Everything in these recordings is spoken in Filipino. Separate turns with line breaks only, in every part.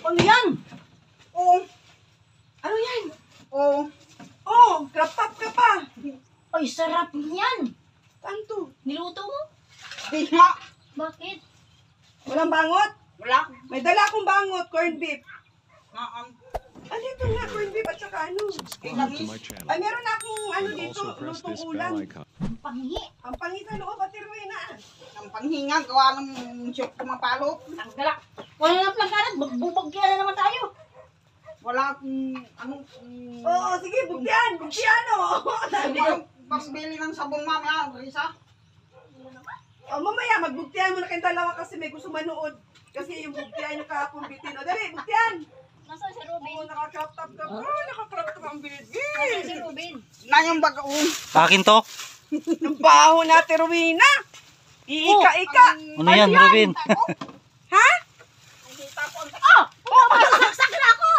Ano yan?
Oh,
Ano yan?
oh.
Oh, crop top ka pa.
Ay, sarap yan.
Saan to?
Niluto mo?
Di nga.
Bakit?
Walang bangot?
Wala.
May dala akong bangot, corned beef.
Naam.
Ano ito nga, corned beef at saka ano?
Subscribe to my channel.
Ay, meron akong ano
And
dito,
also press
lutong
this
ulam.
bell icon.
Panghi.
Ang pangit sa loob, Ate Rowena.
Ang panghinga, gawa ng shoot kumapalo.
Ang galak. Wala na plangkaran. Bubagyan na naman tayo.
Wala akong, ano,
Oo, sige, bugyan, oh.
hindi ko pasbili ng sabong mamaya, Risa.
Oh, mamaya, magbugtihan mo na kayong dalawa kasi may gusto manood. Kasi yung bugtihan yung kahapon bitin. O, dali, bugtihan.
Nasaan si Ruben?
Oo, naka-crop top ka. Oh, naka-crop top ang
Nasaan
bilid.
si Ruben?
Na yung bagoong.
Akin to.
Ang baho na, Ate Rowena. Iika-ika.
Ano yan, Robin?
Ha?
Oh! Oh! Masasaksak na ako!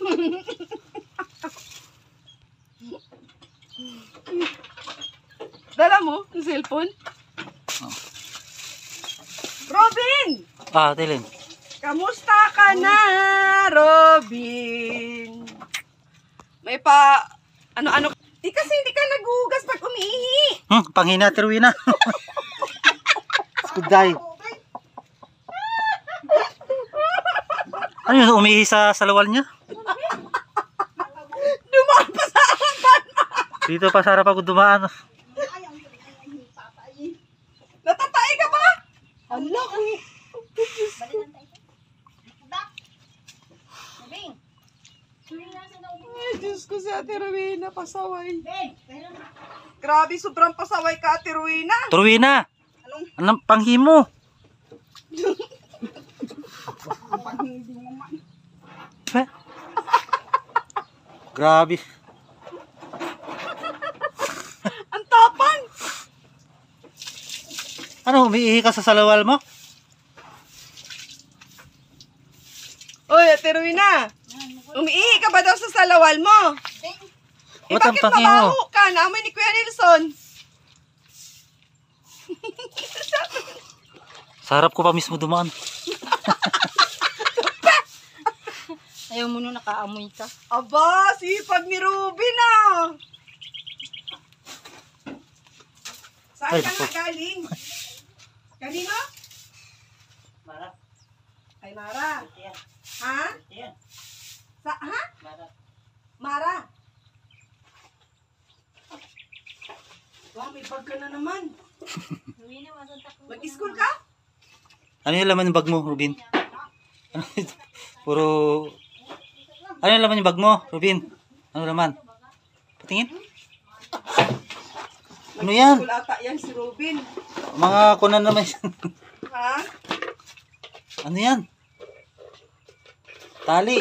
Dala mo yung cellphone? Robin!
Ah, Tilin.
Kamusta ka na, Robin? May pa... Ano-ano? Kasi hindi ka nagugas pag umiihi.
Panghina, Terwina. Skuday. Ano yun, umihi sa salawal niya?
Dumaan pa sa harapan.
Dito pa sa harap ako dumaan.
Natatay ka ba? Ala, kung...
Balikan tayo. Ruben! Suling nasa na ubo.
Ay, Diyos ko si Ate Rowena, pasaway.
Ben! Pero na.
Grabe, sobrang pasaway ka, Ate Rowena.
Terwina! Anong panghi mo? Eh? Grabe.
Ang tapang.
Ano, umiihi ka sa salawal mo?
Oy, Ate Rowena. Umiihi ka ba daw sa salawal mo? Eh,
Ba't ang
bakit
panghi mo?
mabaho ka? Naamoy ni Kuya Nelson.
Sa harap ko pa mismo dumaan.
Ayaw mo nung nakaamoy ka.
Aba, sipag ni Ruben ah. Saan
Ay,
ka
naku.
nga galing? Kanino?
Mara.
Ay, Mara.
Yan.
Ha?
Yan.
Ha?
Mara.
Mara. Wow, may bag ka na naman.
Ruben na, masanta ko.
Mag-school ka?
Ano yung laman ng bag mo, Rubin? Ano ito? Puro... Ano yung laman yung bag mo, Rubin? Ano laman? Patingin. Ano yan?
School ata yan si Ruben.
Mga kunan naman yan.
Ha?
Ano yan? Tali.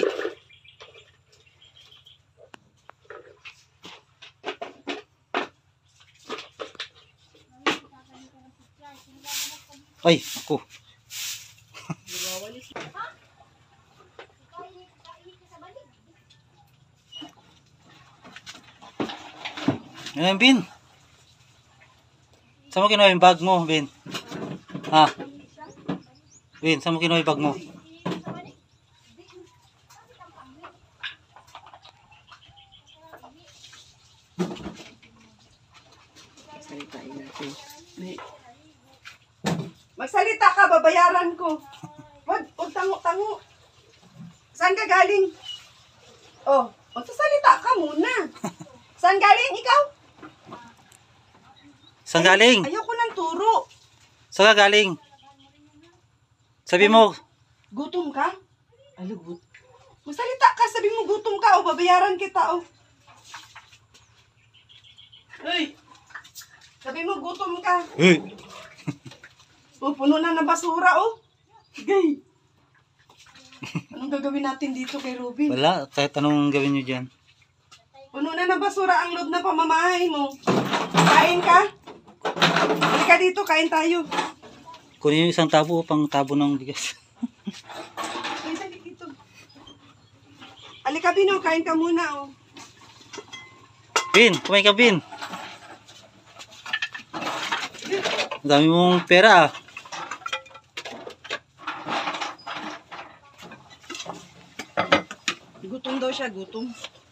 Ay, ako. Yan, Bin. Saan mo kinuha yung bag mo, Bin? Ha? Bin, saan mo kinuha yung bag mo?
Magsalita ka, babayaran ko. Wag tango-tango. Saan ka galing? Oh, magsasalita ka muna. Saan galing ikaw?
Saan galing?
Ayoko ng turo.
Saan ka galing? Sabi mo,
Gutom ka? Alugot. Magsalita ka, sabi mo gutom ka o babayaran kita o. Hey! Sabi mo gutom ka.
hey,
O, puno na ng basura o. Gay! Anong gagawin natin dito kay Ruben?
wala, kahit anong gawin nyo dyan.
Puno na ng basura ang loob na pamamahay mo. Kain ka? Halika dito, kain tayo.
Kunin yung isang tabo, pang tabo ng bigas.
Ay, dali dito. Halika, Bino, kain ka muna, oh.
Bin, kumain ka, Bin. Ang dami mong pera, ah.
Gutom daw siya, gutom.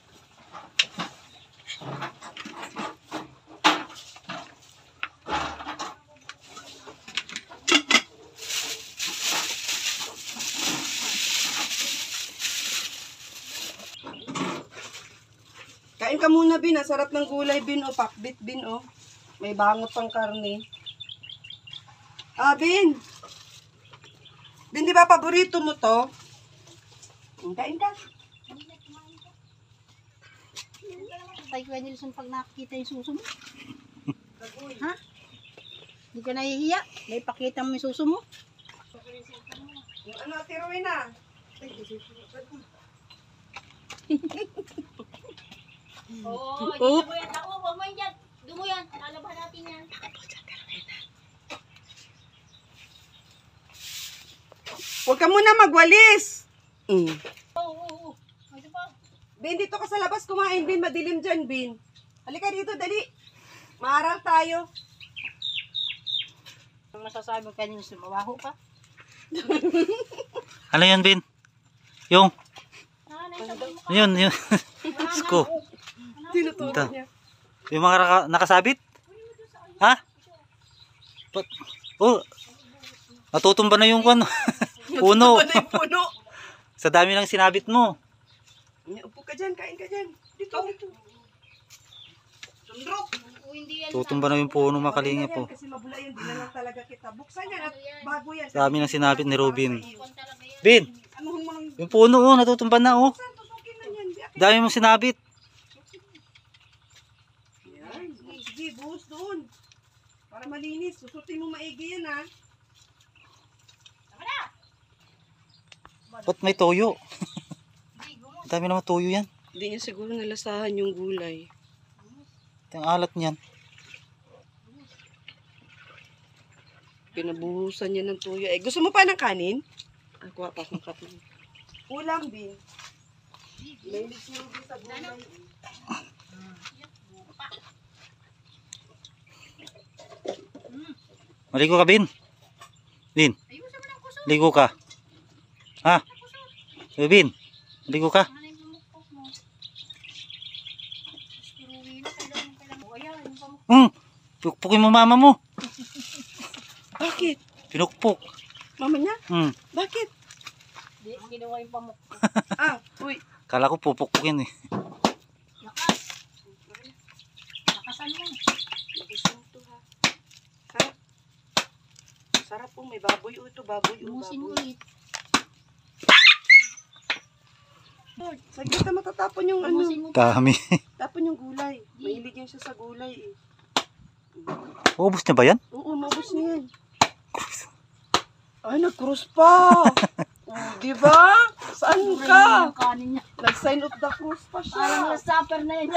Kain ka muna, Bin. Ang sarap ng gulay, Bin. O, pakbit, Bin. O. May bangot pang karne. Ah, Bin. Bin, di ba paborito mo to? Kain ka.
Tay Kuya Nilsson pag nakikita yung suso mo. Ha? Hindi ka nahihiya? May pakita mo yung suso mo?
Yung ano, tiruin na.
Oo,
Oop.
mo yan. Ako, huwag mo yan dyan. Doon mo yan. Lalaban natin yan.
Huwag ka muna magwalis.
Oo. Ito pa.
Bin, dito ka sa labas kumain, Bin. Madilim dyan, Bin. Halika dito, dali. Maaral tayo.
Ang masasabi mo kanina, sumawaho ka.
Ano yun, Bin? Yung,
Ah, naisabi mo ka.
yun. Sko.
Tinuturo niya.
Yung mga nakasabit? Ha? Oh, natutumba na yung ano. Puno.
Ano yung puno?
Sa dami ng sinabit mo.
Upo ka dyan, kain ka dyan. Dito, dito. Sundrok.
Oo, hindi yan.
Tutumba na yung puno, makalinga po.
Kasi mabula yun, di na lang talaga kita. Buksan yan at bago yan.
Sa dami ng sinabit ni Robin.
Kung talaga yan.
Bin,
Ano mo nang...
yung puno oh, natutumba na oh.
Saan tusukin na yan? Di akin.
Dami mong sinabit.
Yan. Sige, buhos doon. Para malinis. Susutin mo maigi yan, ha?
Ba't may toyo? Dami naman toyo yan.
Hindi niya siguro nalasahan yung gulay.
Ito yung alat niyan.
Pinabuhusan niya ng tuyo. Eh, gusto mo pa ng kanin? Kuha pa akong kanin. Ulam, Bin. May lisuro sa gulay.
Maligo ka, Bin. Bin,
Ayusin mo ng kusot.
ligo ka. Ha? Bin, maligo ka.
Ano yung pamukpok mo? Piruwi na. Kailangan mo. Ayan, yung pamukpok.
Pukpukin mo mama mo.
Bakit?
Pinukpok.
Mama niya? Bakit?
Di, ginawa yung pamukpok.
Ah, uy.
Kala ko pupukpukin eh.
Lakas. Lakasan mo.
Nagising to, ha? Ha? Sarap po. May baboy. Ito, baboy.
Lumusin mo
Baboy.
ulit.
Saglit na matatapon yung ano.
Lumusin mo.
Dami.
Tapon yung gulay. Mahilig yan siya sa gulay, eh.
Ubus na ba yan?
Oo, maubos niya yan. Ay, nag-cross pa. Di ba? Saan ka?
Yung kanin niya.
Nag-sign of the cross pa
Parang
siya.
na-supper na yan.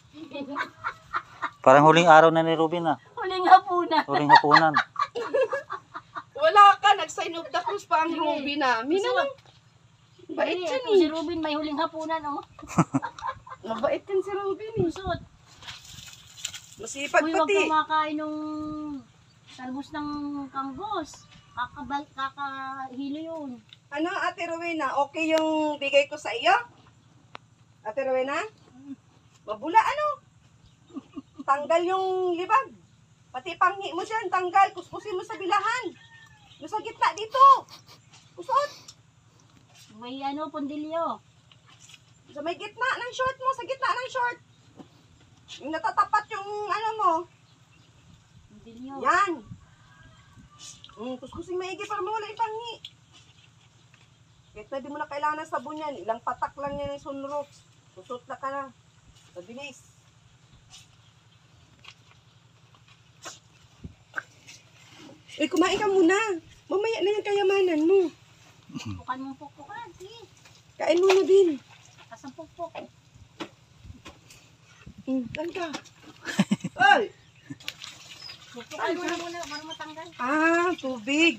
Parang huling araw na ni Robin ah.
Huling hapunan.
Huling hapunan.
Wala ka, nag-sign of the cross pa ang Ruby namin. Ano? Bait
Ay,
yan
ito si
eh.
Ruben may huling hapunan, oh.
Mabait yan si Ruby eh.
Susot.
Masipag
Uy, wag
pati.
kang makain nung talbos ng kanggos. Kakahilo yun.
Ano, Ate Rowena, okay yung bigay ko sa iyo? Ate Rowena? Mabula ano? Tanggal yung libag. Pati panghi mo dyan, tanggal. Kuskusin mo sa bilahan. Yung sa gitna dito. Kusot.
May ano, pondilyo.
Sa may gitna ng short mo, sa gitna ng short. Yung natatapat yung ano mo.
Pondilyo.
Yan. Kuskusin maigi para mawala yung panghi. Kahit na di mo na kailangan ng sabon yan. Ilang patak lang yan yung sunrocks. Kusot na ka na. Mabilis. Eh, kumain ka muna. Mamaya na yung kayamanan mo.
Pukan mo pukan. Sige.
Kain muna din.
Kasang pukpok.
Saan ka? Ay!
Pukan mo na muna para matanggal.
Ah, tubig.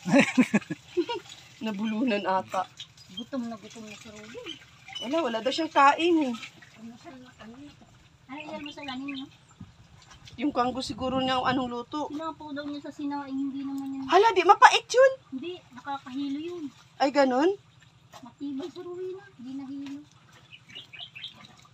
Nabulunan ata.
Gutom na si Ruben.
Wala daw siyang kain eh.
Ano yan mo sa lanin niyo?
Yung kanggo siguro niya anong luto.
Sinapo daw niya sa sinaing, hindi naman yan.
Hala, di mapait yun.
Hindi, nakakahilo yun.
Ay, ganun?
Matibay si Rowena, hindi nahilo.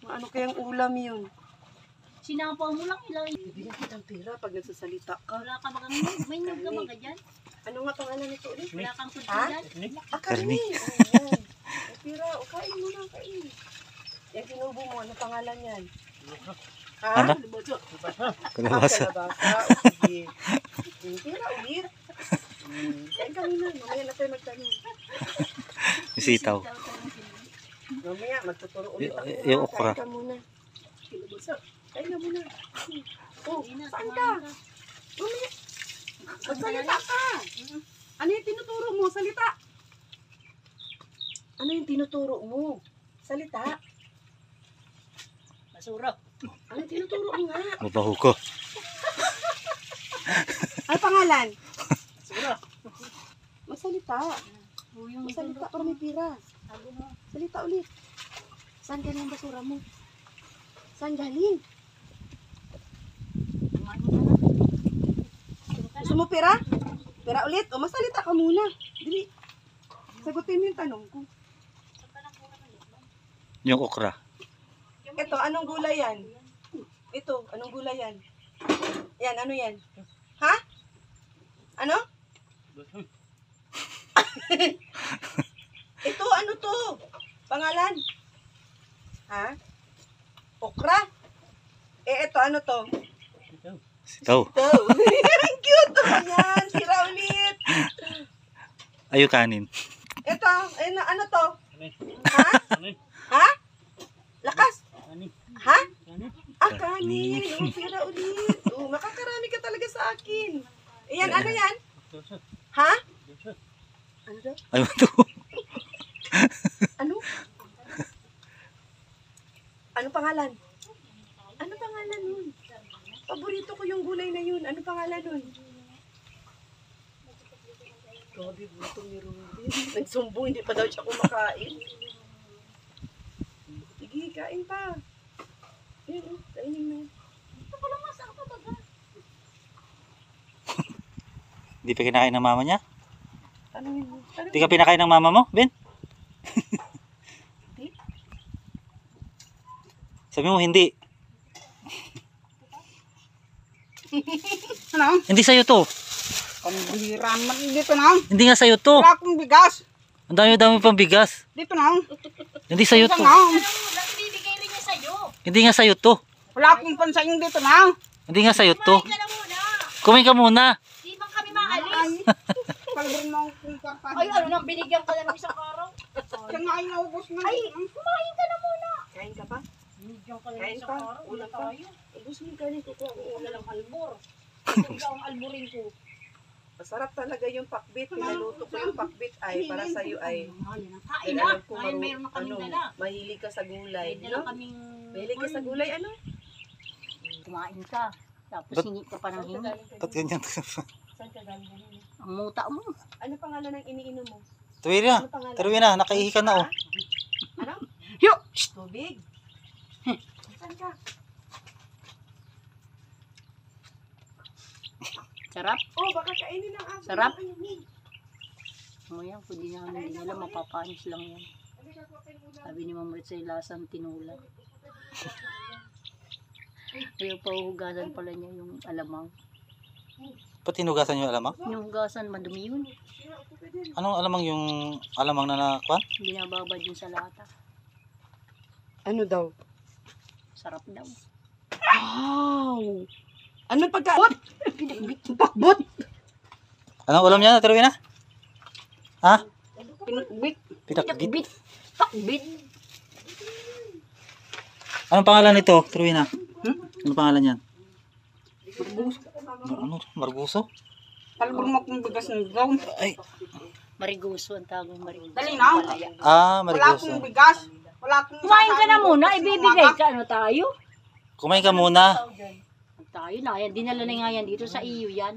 Ano kayang ulam yun?
Sinapaw mo lang ilang.
Bibigyan kitang pera pag nagsasalita ka.
Wala ka bagang may nyug ka ba dyan?
Ano nga pangalan nito ulit?
Wala kang kunti
Ha?
dyan?
Karni. Oo. Ay, pira. O, kain mo na, kain. Yan sinubo mo. Ano pangalan yan? Ha?
Ano?
Kalabasa.
Kalabasa.
Kalabasa. O, sige. Pira ulit. Kain kami na. Mamaya na tayo magtanong.
Sitaw.
Mamaya, magtuturo ulit ako.
Yung okra.
Kain ka muna. Kain ka muna. Oh,
Ina,
saan
kumain
ka? Mamaya. Magsalita ka. Ano yung tinuturo mo? Salita. Ano yung tinuturo mo? Salita.
Basura.
Ano yung tinuturo mo nga?
Mabaho ko.
Ano pangalan?
Basura.
Magsalita.
O yung
Magsalita para may pira.
Sabi mo.
Salita ulit. Saan galing ang basura mo? Saan galing?
Kumain ka na.
Gusto mo pira? Pira ulit? O masalita ka muna. Dili. Sagutin mo yung tanong ko.
Yung okra.
Ito, anong gulay yan? Ito, anong gulay yan? Yan, ano yan? Ha? Ano? Ito, ano to? Pangalan? Ha? Okra? Ito, ano to?
Sitaw.
Ito. Ang cute naman yan. Sira ulit.
Ayo kanin.
Ito, ano to? Ha? Ha? Lakas? Ha? Ah, kanin. Oh, sira ulit. Oh, makakarami ka talaga sa akin. Ayan, ano yan? Ha? Ano daw?
Ayaw to.
Ano? Ano pangalan? Ano pangalan nun? Paborito ko yung gulay na yun. Ano pangalan nun? Grabe, buto ni Ruby. Nagsumbong, hindi pa daw siya kumakain. Sige, kain pa. Ayun, kainin mo.
Hindi pa kinakain ng mama niya?
Tanungin mo.
Hindi ka pinakain ng mama mo, Ben?
Hindi.
Sabi mo hindi.
Ano?
Hindi sa'yo to.
Pambihira naman dito na.
Hindi nga sa'yo to.
Wala akong bigas.
Ang dami-dami pang bigas.
Dito na.
Hindi sa'yo to.
Bakit bibigay rin niya sa'yo?
Hindi nga sa'yo to.
Wala akong pansayang dito na.
Hindi nga sa'yo to.
Kumain ka na muna.
Kumain ka muna.
Di man kami maalis.
Kalbur mo akong karpado.
Ay, ano nang binigyan ka na ng isang araw?
Siya nga ay naubos na.
Ay, kumain ka na muna.
Kain ka pa?
Binigyan ka na ng
Kain
isang
pa.
araw.
Ulam
Wala
pa.
tayo.
Ubus mo yung kanin ko.
Wala lang albor. Ito ang alborin ko.
Masarap talaga yung pakbit. Pinaluto ko yung pakbit ay para sa'yo ay.
Mahal yan ang
Dahil
kain na.
alam ko
Ngayon mayroon na kaming dala.
mahilig ka sa gulay.
May dala
No?
kaming...
Mahilig ka sa gulay, ano?
Kumain ka. Tapos
Ba't-
hingi ka pa ng hingi.
Ba't ganyan?
Saan ka galing kanina?
Ang muta mo.
Ano pangalan ng iniinom mo?
Tuwi na.
Ano pangalan?
Tuwi na. Nakaihi ka na oh.
Ano?
Yo!
Tubig. Saan ka?
Sarap.
Oh, baka kainin ng aso.
Sarap.
Ano yun?
O yan, pwede namin hindi nila mapapanis lang yan. Sabi ni Ma'am Ritz ay lasang tinula. Ayaw pa hugasan pala niya yung alamang.
Ba't hinugasan yung alamang?
Yung hugasan, madumi yun.
Anong alamang yung alamang na nakwan?
Binababad yun sa lata.
Ano daw?
Sarap daw.
Wow! Ano pagkaot? Pakbot!
Anong ulam niya? Tuwi na? Ha?
Pinakbit.
Pinakgit.
Bit! Pakbit!
Anong pangalan nito? Tuwi na. Anong pangalan yan? Ano? Marguso?
Kalbur mo akong bigas ng ground.
Ay.
Mariguso ang tawag mariguso.
Dali na.
Ah,
Wala
Mariguso.
akong bigas. Wala akong
Kumain ka na
sasaing
muna,
bukas ng
ibibigay
umaga.
ka. Ano tayo?
Kumain ka muna.
Tayo na. Yan, dinala na nga yan dito sa iyo yan.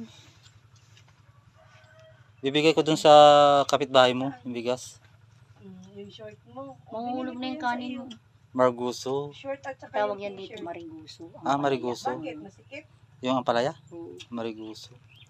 Bibigay ko dun sa kapitbahay mo, yung bigas.
Yung short mo.
Mahulog na yung kanin mo.
Marguso.
Short at saka
Tawag
yung
yan dito
t-shirt.
mariguso.
Ah, Mariguso.
Bakit? Masikip?
Yung ampalaya?
Oo.
Mariguso.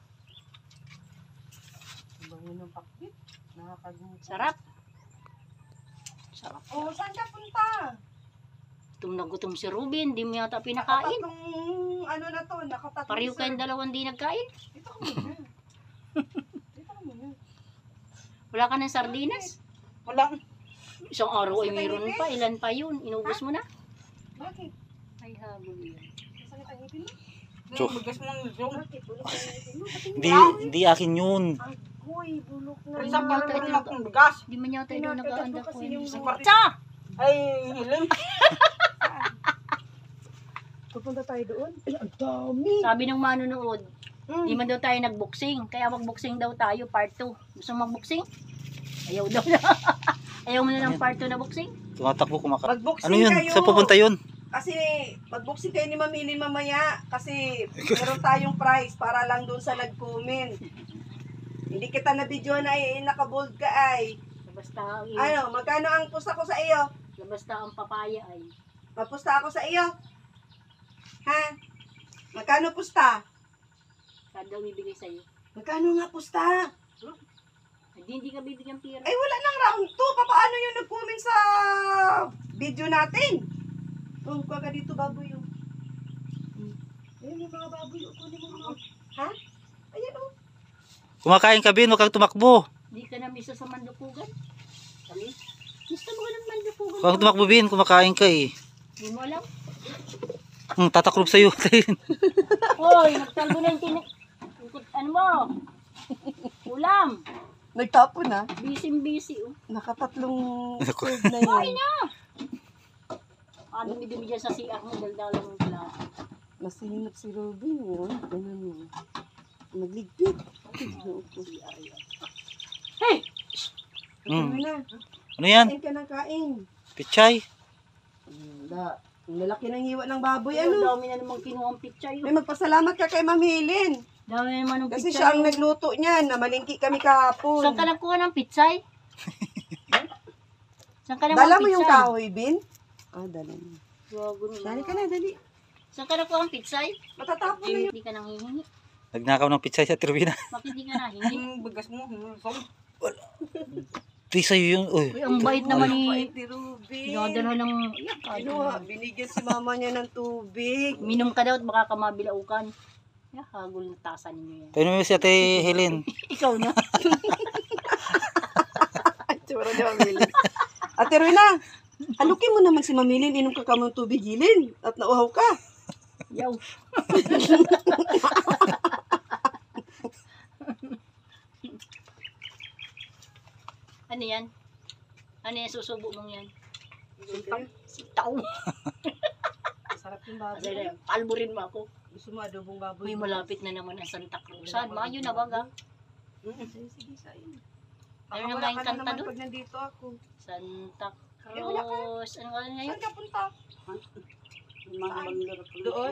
Bango ng pakbit. Nakakagutom.
Sarap. Sarap.
Oh, saan ka punta?
Gutom na gutom si Ruben, di mo yata pinakain.
Nakatatlong, ano na to, nakatatlong.
Pareho kayong dalawang di nagkain.
Dito ka muna. Dito ka muna.
Wala ka ng sardinas.
Wala.
Isang araw ay mayroon pa. Ilan pa yun? Inubos mo na?
Bakit?
Ay, habol yun.
Masakit ang ngipin mo?
Yung bigas mo nilsong.
Bakit? Bulok ang ngipin mo? Ba't
Hindi akin yun.
Agoy, bulok na.
Isa pa rin akong bigas.
Di man yata ito nag-aanda ko.
Kasi yung-
Sa!
Ay, hilim.
Pupunta tayo doon? Ay, ang dami.
Sabi ng manonood, di man daw tayo nag-boxing. Kaya mag-boxing daw tayo, part 2. Gusto mo mag-boxing? Ayaw daw na. Ayaw mo na ng part 2 na boxing?
Tumatakbo kumakain.
Mag-boxing
Ano yun?
kayo.
Saan pupunta yun?
Kasi mag-boxing kayo ni Mamilin mamaya. Kasi meron tayong prize para lang doon sa nag-comment. Hindi kita na video na nakabold ka ay.
Basta ang,
Ano, magkano ang pusta ko sa iyo?
basta ang papaya ay.
Mapusta ako sa iyo. Ha? Magkano pusta?
Kada daw bibigay sa'yo.
Magkano nga pusta?
Hindi ka bibigyan pira.
Ay, wala nang round 2. Paano yung nag-comment sa video natin? Oh, kuha ka dito, baboy. Oh. Ayun yung mga baboy. Oh, kunin mo mga. Ha? Ayan, oh.
Kumakain ka, Bin. Huwag kang tumakbo.
Hindi ka na misa sa mandukugan. Kami? Gusto mo ng mandukugan.
Huwag kang tumakbo, Bin. Kumakain ka eh.
Hindi mo alam.
Tataklob sa'yo.
Hoy, nagtalbo na yung ano mo? Ulam.
Nagtapo na.
Busy oh.
Nakatatlong
Naku.
serve na yun.
Dumi-dumi dyan sa CR mo, daldalan mo pala.
Masinap si Robin. Yun. Ganun mo. Nagligpit.
Hey!
Ano na?
Ano yan?
Kain ka ng kain.
Pichay?
Ang lalaki ng hiwa ng baboy.
Ang
Ano?
dami na namang kinuha ang picture
May
yun.
magpasalamat ka kay Ma'am Helen.
Dami naman ng
Kasi
picture
siya ang
yun.
nagluto niyan. Namalingki kami kahapon.
Saan ka nagkuha ng pitsay? Saan ka naman
Dala mo yung kahoy, Bin? Dala mo.
Gago
Dali ka
naman.
na, dali.
Saan ka nagkuha ng pitsay?
Matatapon na yun.
Hindi ka nang hihingi.
Nagnakaw ng pichay sa turbina.
Bakit hindi ka nahingi?
Yung bigas mo nilsong.
Di sa'yo yun. Uy.
Uy, ang bait naman ni...
Bait ni Ruben.
Dinadala ng...
Kinuha, binigyan si mama niya ng tubig.
Minom ka daw at baka ka mabilaukan. Hagol na tasan niyo yan.
Tayo mo si Ate Helen.
Ikaw na.
Ay, tsura niya, Mamilin. Ate Rina, halukin mo naman si Mamilin. Inom ka kamang tubig, Hilin. At nauhaw ka.
Yaw. Ano yan? Ano yan susubo mong yan? Sitaw.
Sarap yung
Kasi
baboy.
palburin mo ako.
Gusto mo adobong baboy?
May malapit na naman ang Santa Cruz. Saan? Mayo na baga.
Sige, sige, sa'yo.
Ano
Baka
na
wala
nga yung
ka na
kanta
naman
doon?
pag nandito ako.
Santa
Eh, wala ka.
Cruz. Ano nga ngayon?
Saan ka punta?
Doon?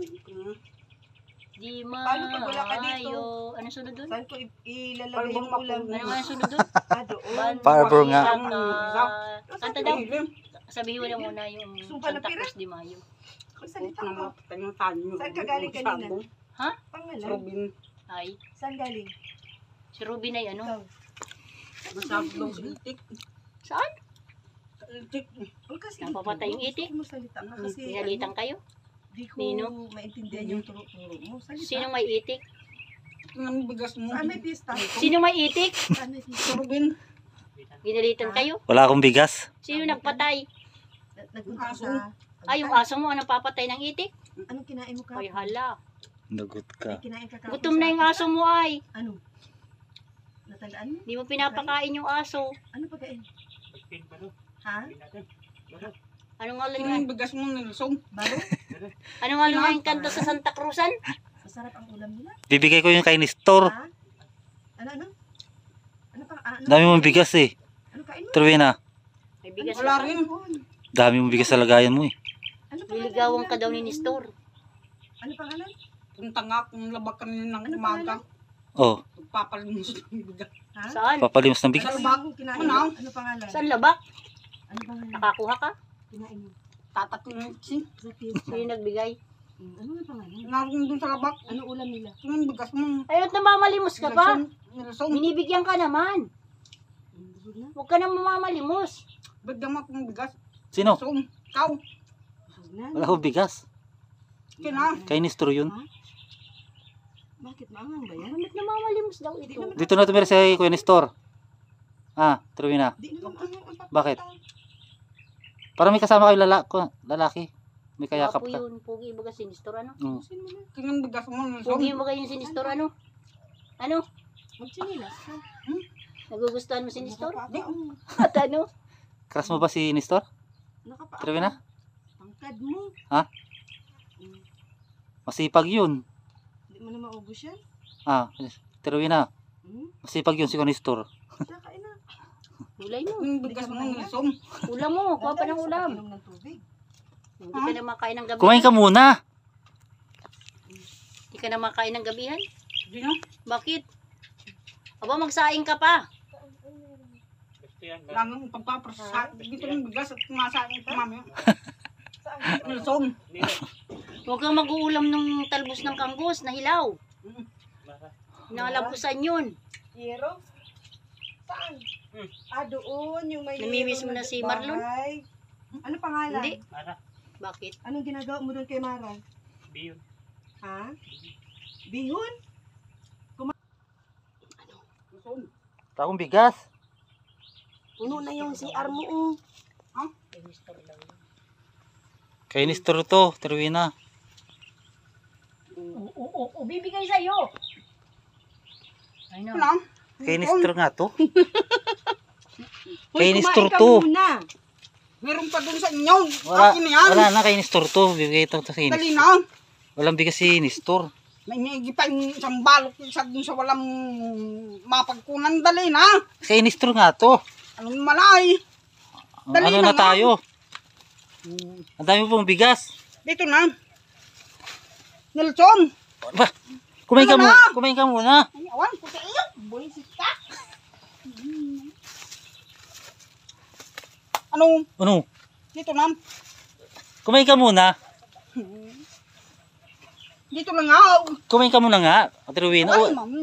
Di
Paano pag wala ka dito?
mayo. Ano sunod doon?
Saan ko ilalagay yung
Palbong
ulam?
Ano nga yung sunod doon?
Doon.
Parbor nga.
Kanta daw. Sabihin mo na muna yung
Sumpa na
Santa
pira?
Cruz de Mayo.
Magsalita ka.
Saan
Saan ka galing kanina?
Ha?
Pangalan?
Robin.
Ay,
Saan galing?
si Ruby na ano?
Ikaw.
Masabi daw sa itik.
Saan?
Sa itik.
Huwag kasi
Napapatay yung itik?
Huwag mo salita ka kasi
Pinalitan kayo?
di ko
Nino?
maintindihan yung turo-turo mo. Salita.
Sino may itik?
Ang bigas mo.
Saan may pista?
Sino may itik?
Saan may pista?
Sa Robin.
Ginalitan kayo?
Wala akong bigas.
Sino nagpatay?
Nagpunta ka
Aso.
sa...
Ay, yung aso mo, anong papatay ng itik?
Anong kinain mo ka?
Ay, hala.
Nagot ka.
Kinain ka kahapon
Gutom na
sa-
yung aso mo ay.
Ano? Natandaan mo?
Di mo pinapakain yung aso.
Ano pagkain? Ha?
Ano nga lang
Yung bigas mo nilsong.
Baro?
Ano nga lang yung kanta sa Santa Cruzan?
Masarap ang ulam nila.
Bibigay ko yung kay Nestor.
Ha? Ano? Ano pa? Ano?
Dami mong bigas eh.
Ano kain mo?
Turbina.
May bigas
Wala
ka.
rin.
Dami mong bigas sa lagayan mo eh.
Ano pangalan?
Liligawan ka daw ni Nestor.
Ano pangalan?
Punta nga kung labak kanina ng
Ano
umaga.
Oh,
Pagpapalimos ng bigas.
Ha?
Saan?
papalimos ng bigas.
Ano yung kinain mo?
Ano?
Ano pangalan?
Saan labak?
Ano pangalan?
Nakakuha ka?
Kinain mo?
Tatatlong si.
Sa pizza.
Sino nagbigay?
Ano nga pangalan?
Naroon dun sa labak.
Ano ulam nila?
Yung bigas mo.
Ay, at namamalimos ka ba?
Nilsong.
Binibigyan ka naman.
Busog na?
Huwag ka nang mamamalimos.
Bigyan mo akong bigas.
Sino?
Nilsong. Ikaw.
na.
Wala akong bigas.
Kina.
Kay Nestor yun.
Bakit maangang ba yan?
Bakit namamalimos daw ito?
Dito na tumira si Kuya Nestor. Rowena.
Di naman angang ang
Bakit? Para may kasama kayo lalaki. May kayakap
Wapo
ka.
yun. Pugi ba ka sinistor ano?
Kinang bigas mo ng
Pugi mo kayo yung sinistor ano? Ano?
Magsinilas ka.
Nagugustuhan mo sinistor?
Nakapaa.
At ano?
Crush mo ba si Nestor?
Nakapaa.
Rowena?
Tangkad mo.
Masipag yun.
Hindi mo na maubos yan.
Rowena.
Hmm?
Masipag yun si Kuya Nestor.
Tsaka ina.
Ulay mo.
Kinang bigas mo ng som.
Ulam mo. Kuha pa ng ulam.
Inom ng tubig.
Hindi ka na makain ng gabi.
Kumain ka muna.
Hindi ka na makain ng gabihan?
Di na.
Bakit? Aba, magsaing ka pa.
Lang pagpaprasa. Dito ng bigas at kumasain ka mami. Ng som.
Huwag kang mag-uulam ng talbos ng kanggos na hilaw. Nalabusan yun.
Yero? Saan? Doon. Yung may
Namimiss
yero
mo na si
bahay.
Marlon?
Ano pangalan?
Hindi. Bakit?
Anong ginagawa mo doon kay Mara?
Bihon.
Ha? Bihon?
Takong bigas.
Puno na yung CR mo.
Kay Nestor to, Rowena.
Bibigay sa'yo. Ay no.
Ano?
Kay Nestor nga to.
Hoy,
Kay
kumain
Nestor
ka
to.
muna.
Meron pa dun sa inyo.
Wala,
Akin yan.
wala na kay Nestor to. Bibigay ito kay
Dali
Nestor.
na.
Walang bigas si Nestor.
Nangyigi pa yung isang balok isa dun sa walang mapagkunan. Dali na.
Kay Nestor nga to.
Anong malay? Dali
Ano
na
na
nga.
tayo? Ang dami pong bigas.
Dito na. Nelson.
Ba, kumain ka
Ano
muna.
na?
Kumain ka muna.
Ay, awan ko sa iyo. Bulisit ka. Ano?
Ano?
Dito na.
Kumain ka muna.
Dito na nga.
Kumain ka muna nga. Ate Rowena.
Ay, ma'am.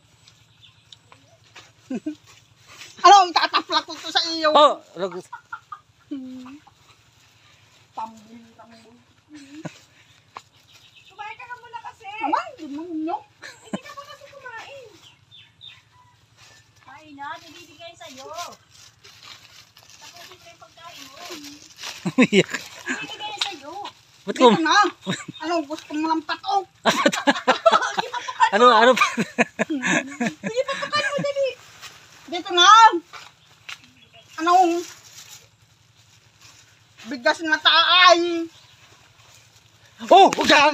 Ano? Itataplak ko to sa iyo.
Oh,
Tambul.
Kumain ka na muna kasi.
Awan, yun mo nyo.
Hindi ka pa kasi kumain.
Ay na, bibigay sa'yo. Tapusin ko yung pagkain mo.
umiyak.
Bibigay sa'yo.
Ba't
Dito
ko?
na. Ano? Gusto mo lang patok.
Ano?
Dito na. Anong? Bigas na taay.
Oh, ugang!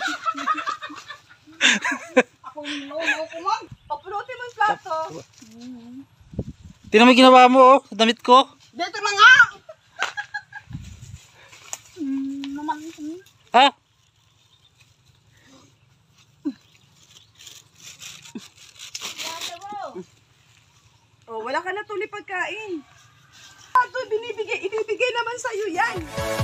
Ako yung lolo ko man.
Papunutin mo yung plato.
Tingnan mo yung ginawa mo, oh. Sa damit ko.
Dito na nga. Naman.
Ha?
Oh, wala ka na tuloy pagkain. Ibibigay naman sa'yo yan.